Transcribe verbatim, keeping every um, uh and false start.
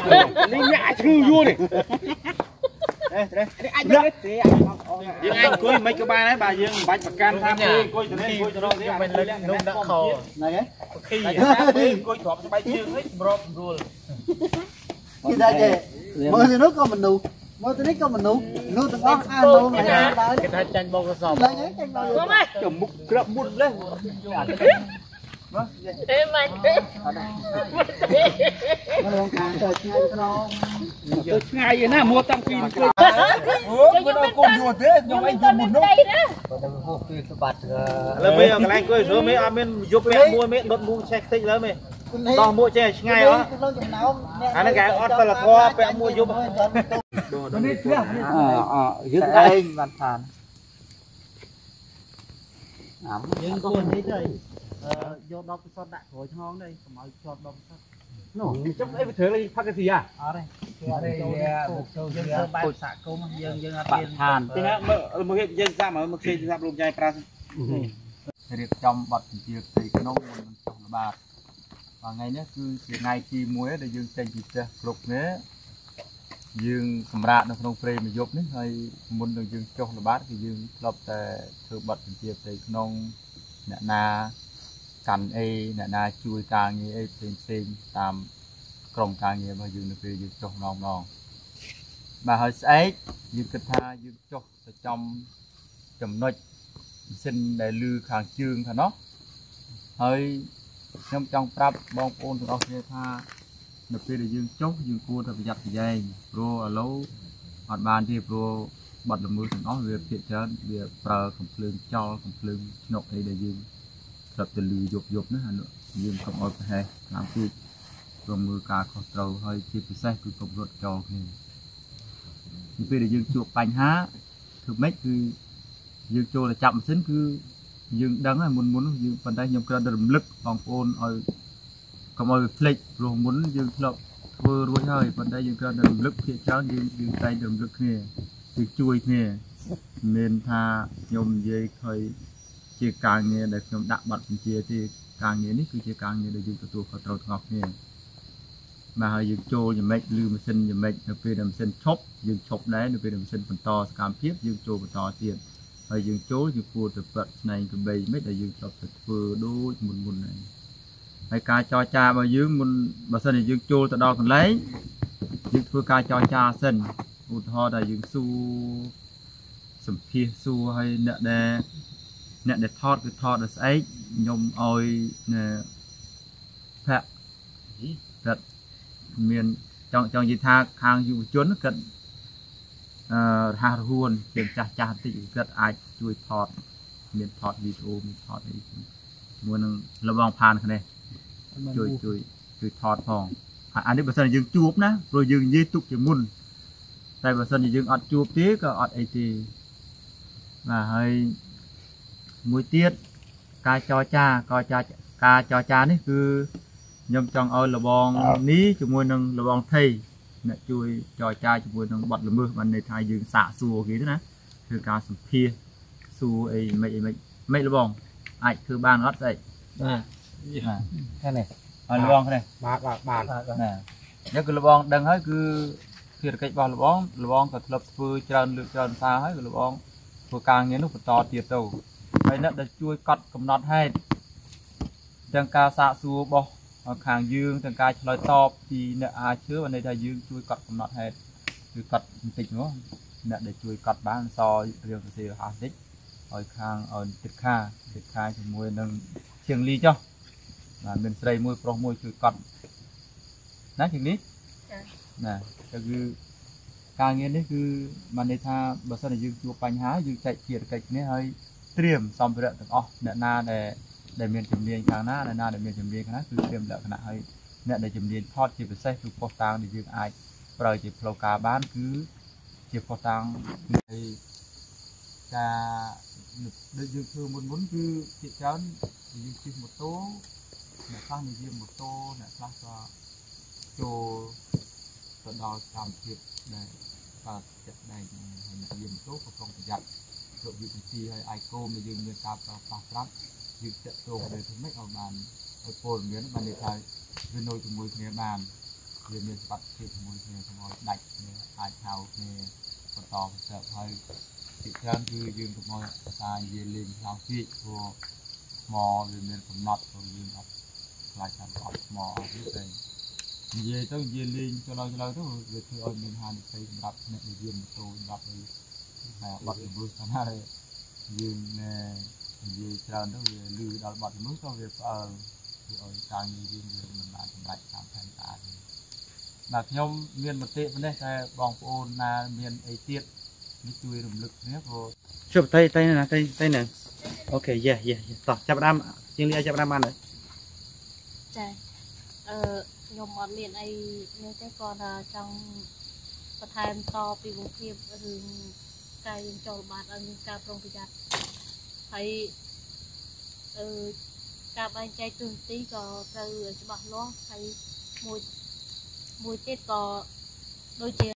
នេះញ៉ាឈឺយូរនេះអេនេះអាចនេះយើងអាចអង្គុយមិនក៏បានដែរបាទយើងមិនបាច់ប្រកាន់ថាអង្គុយទៅនេះអង្គុយទៅនោះនេះមិនលើកនោះដាក់ខហ្នឹងហើយពីអង្គុយទ្របស្បែកជើងហិចប្រប់រួលគេថាគេមើលទៅនោះក៏មនុស្សមើលទៅនេះក៏មនុស្សមនុស្សទាំងអស់អានោះគេថាចាញ់បោកកសបហ្នឹងហើយចាញ់បោកចមុខក្របមុតលេអេមិនទេមកលងខាងទៅឆ្ងាយត្រង់ទៅឆ្ងាយណាមួតាំងពីអង្គុយអូមិនអត់កូនយូរទេខ្ញុំអីយូរមុននោះបើទៅហូបគឺស្បាត់ឥឡូវមេកន្លែងអង្គុយស្រួលមេអត់មានយប់ពេលមួយមេដុតមួងឆេះតិចលើមេដោះមួចេះឆ្ងាយអត់អាហ្នឹងគេអត់សិលធម៌ពាក់មួយយប់នេះផ្ទះអឺយើងឯងបានថាអាយើងក៏នេះទៅយកដបពិសោធន៍ដាក់ក្រួយឆ្ងងđâyកុំឲ្យជាប់ដបពិសោធន៍នោះចុះអីវាធ្វើផឹកកាស៊ីហ៎អត់ទេអត់ទេយើងធ្វើបែបសាក់គុំយើងយើងអត់មានឋានទេមើលមើលយើងសាក់មើលគេសាក់លោកយាយប្រាសរៀបចំប័ណ្ណបញ្ជាផ្ទៃក្នុងមុននឹងចុះល្បាតថ្ងៃនេះគឺជាថ្ងៃទីមួយដែលយើងចេញពីផ្ទះគ្រប់គ្នាយើងសម្រាប់នៅក្នុងព្រៃមួយយប់នេះហើយមុននឹងយើងចុះល្បាតគឺយើងធ្លាប់តែធ្វើប័ណ្ណបញ្ជាផ្ទៃក្នុងអ្នកណាកាន់អីអ្នកណាជួយការងារអីផ្សេងផ្សេងតាមក្រុមការងាររបស់យើងនៅពេលយើងចុះម្ដងម្ដងបាទហើយស្អែកយើងគិតថាយើងចុះទៅចំចំណុចម៉ាស៊ីនដែលលឺខាងជើងខាងនោះហើយខ្ញុំចង់ប្រាប់បងប្អូនទាំងអស់គ្នាថានៅពេលដែលយើងចុះយើងគួរតែប្រយ័ត្នប្រយែងព្រោះឥឡូវអត់បានទេព្រោះបាត់ល្មើសទាំងអស់វាភាគច្រើនវាប្រើកំភ្លើងចោលកំភ្លើងឆ្នុកអីដែលយើងស្រាប់តែលឺយប់យប់ណាយើងកុំឲ្យប្រហែសខ្លាំងពេកព្រមមើលការខុសត្រូវហើយជាពិសេសគឺកុំរត់ចោលគ្នានៅពេលដែលយើងជួបបញ្ហាគឺម៉េចគឺយើងចូលទៅចាប់ម៉ាស៊ីនគឺយើងដឹងហើយមុនមុនយើងប៉ុន្តែខ្ញុំគ្រាន់តែរំលឹកបងប្អូនឲ្យកុំឲ្យវាភ្លេចព្រោះមុនយើងធ្លាប់ធ្វើរួចហើយប៉ុន្តែយើងគ្រាន់តែរំលឹកភាគច្រើនយើងយើងតែងតែរំលឹកគ្នាគឺជួយគ្នាមានថាខ្ញុំនិយាយឃើញជាការងារដែលខ្ញុំដាក់ប័ណ្ណបញ្ជាទេការងារនេះគឺជាការងារដែលយើងទទួលខុសត្រូវទាំងអស់គ្នាបាទហើយយើងចូលយ៉ាងម៉េចឬម៉ាស៊ីនយ៉ាងម៉េចនៅពេលដែលម៉ាស៊ីនឈប់យើងឈប់ដែរនៅពេលដែលម៉ាស៊ីនបន្តសកម្មភាពយើងចូលបន្តទៀតហើយយើងចូលយើងគួរទៅប្រាក់ស្នែងកបីមិនដែលយើងចប់ទៅធ្វើដូចមុនមុនហ្នឹងហើយការចរចារបស់យើងមុនបើសិនជាយើងចូលទៅដល់កន្លែងយើងធ្វើការចរចាសិនឧទាហរណ៍ថាយើងសួរសម្ភាសសួរឲ្យអ្នកដែលអ្នកដែលថតគឺថតដល់ស្អែកខ្ញុំឲ្យប្រាក់គាត់មានចង់ចង់និយាយថាខាងយុវជនគាត់អឺរហ័សរហួនជាចាស់ចាស់បន្តិចគាត់អាចជួយថតមានថតវីដេអូមានថតអីជាមួយនឹងលបងផានគ្នាជួយជួយជួយថតផងហើយអានេះបើសិនជាយើងជួបណាព្រោះយើងនិយាយទុកជាមុនតែបើសិនជាយើងអត់ជួបទេក៏អត់អីទេបាទហើយមួយទៀតការចរចាការចរការចរចានេះគឺខ្ញុំចង់ឲ្យលបងនេះជាមួយនឹងលបងថៃអ្នកជួយចរចាជាមួយនឹងបទល្មើសបានន័យថាយើងសាកសួរគេទៅណាគឺការសម្ភាសសួរអីមិនអីមិនមិនលបងអាចធ្វើបានអត់ស្អីបាទហ្នឹងនេះឲ្យលបងនេះបាទបាទបាទណាយើងគឺលបងដឹងហើយគឺភារកិច្ចរបស់លបងលបងក៏ធ្លាប់ធ្វើច្រើនលើកច្រើនសារហើយលបងធ្វើការងារនោះបន្តទៀតទៅហើយអ្នកដែលជួយកត់កំណត់ហេតុទាំងការសាកសួររបស់ខាងយើងទាំងការឆ្លើយតបពីអ្នកអាចជឿបានន័យថាយើងជួយកត់កំណត់ហេតុគឺកត់បន្តិចនោះអ្នកដែលជួយកត់បានសរៀងសរសេរហោះបន្តិចឲ្យខាងឲ្យទឹកខាទឹកខាជាមួយនឹងជាងលីចុះបាទមានស្រីមួយប្រុសមួយជួយកត់ណាជាងនេះណាគឺការងារនេះគឺបានន័យថាបើសិនជាយើងជួបបញ្ហាយើងចែកភារកិច្ចគ្នាហើយត្រៀមសម្ភារៈទាំងអស់អ្នកណាដែលដែលមានជំនាញខាងណាអ្នកណាដែលមានជំនាញខាងណាគឺត្រៀមលក្ខណៈឲ្យអ្នកដែលជំនាញថតជាពិសេសគឺផុសតាងដែលយើងអាចប្រើជាផ្លូវការបានគឺជាផុសតាងគឺការដូចយើងធ្វើមុនមុនគឺជាច្រើនយើងជិះម៉ូតូអ្នកខ្លះនិយាយម៉ូតូអ្នកខ្លះក៏ចូលទៅដល់កម្មភាពដែលកើតចិត្តដែរហើយអ្នកយាមម៉ូតូក៏ប្រុងប្រយ័ត្នលោកវិទ្យាឲ្យអាយកូមដែលយើងមានការប្រើប្រាស់ប្រាប់យើងចាក់ចូលទៅធ្វើម៉េចឲ្យបានឲ្យពលមានបានន័យថាវានៅជាមួយគ្នាបានវាមានបាត់ភាពជាមួយគ្នាកុំឲ្យដាច់គ្នាអាចហៅគ្នាបន្តទៅហើយពីច្រើនគឺយើងកុំឲ្យភាសានិយាយលេងខ្លាំងពេកព្រោះមកវាមានកំណត់ព្រោះយើងអត់ខ្លាចតាមអត់មកអត់ទេតែនិយាយទៅនិយាយលេងទៅដល់ទៅវាធ្វើឲ្យមានហានិភ័យសម្រាប់អ្នកនិយាយម៉ូតូសម្រាប់ឲ្យតែបាត់ល្មើសតាមហើយយើងនិយាយច្រើនទៅវាលឺដល់បាត់ល្មើសក៏វាផ្អើលធ្វើឲ្យការងារយើងវាមិនបានសម្រេចតាមផែនការទេបាទខ្ញុំមានមតិប៉ុណ្ណេះតែបងប្អូនណាមានអីទៀតនេះជួយរំលឹកគ្នាព្រោះជប់តែតែណាតែតែណាអូខេយេយេតោះចាប់ដើមជាងលីចាប់ដើមបានហើយចាអឺខ្ញុំអត់មានអីនេះទេគាត់ថាចង់បន្ថែមតពីវងភាពរឿងការយើងចូលបាតឲ្យមានការប្រុងប្រយ័ត្នហើយអឺការបែងចែកទូនទីក៏ត្រូវច្បាស់លាស់ហើយមួយមួយទៀតក៏ដូចជា